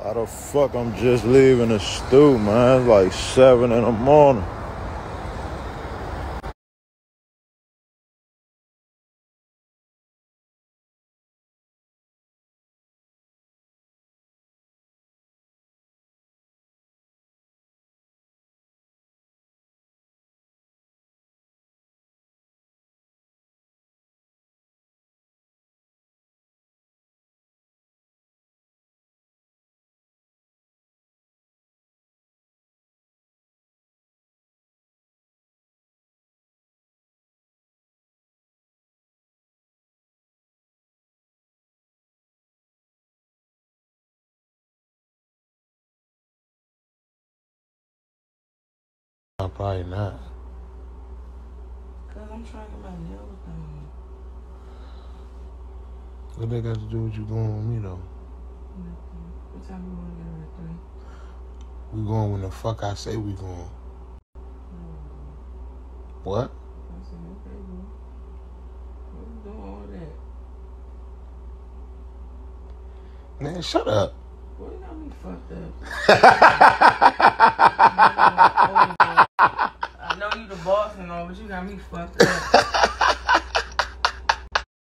How the fuck I'm just leaving the stoop, man? It's like 7 in the morning. Probably not. Cause I'm trying to get my nails done. What they got to do with you going with me though? Nothing. What time you want to get her at 3? We going when the fuck I say we going. What? I said, okay, boo. What you doing all that? Man, shut up. Boy, you got me fucked up. I know you the boss and all, but you got me fucked up.